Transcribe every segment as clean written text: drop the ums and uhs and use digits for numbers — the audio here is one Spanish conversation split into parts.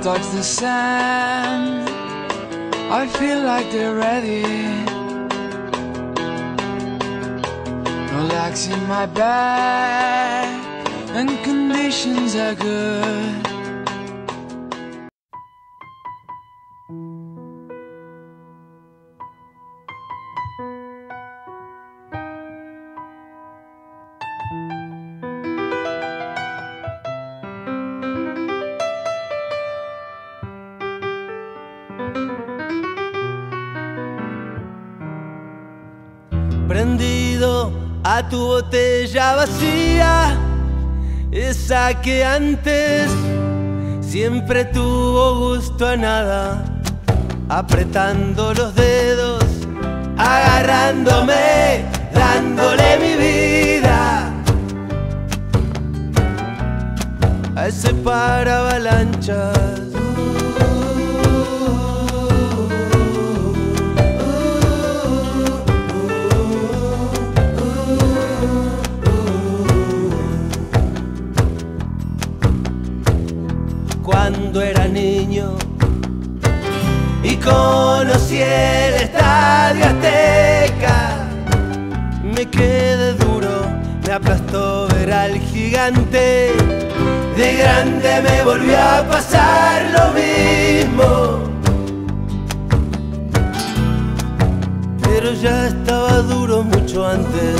touch the sand, I feel like they're ready. No lags in my back, and conditions are good. Prendido a tu botella vacía, esa que antes siempre tuvo gusto a nada, apretando los dedos, agarrándome, dándole mi vida a ese paravalanchas. Cuando era niño y conocí el Estadio Azteca, me quedé duro, me aplastó ver al gigante. De grande me volvió a pasar lo mismo, pero ya estaba duro mucho antes.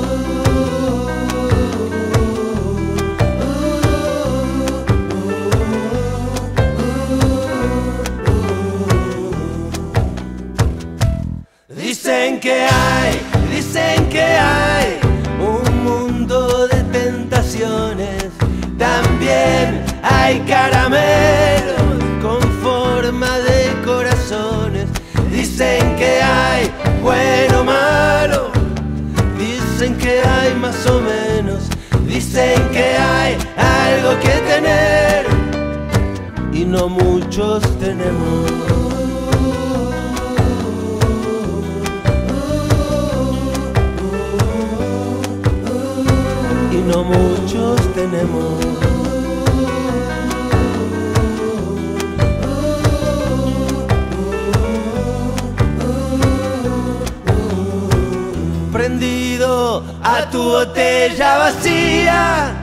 Dicen que hay un mundo de tentaciones. También hay caramelos con forma de corazones. Dicen que hay bueno o malo. Dicen que hay más o menos. Dicen que hay algo que tener y no muchos tenemos. No muchos tenemos. Prendido a tu botella vacía,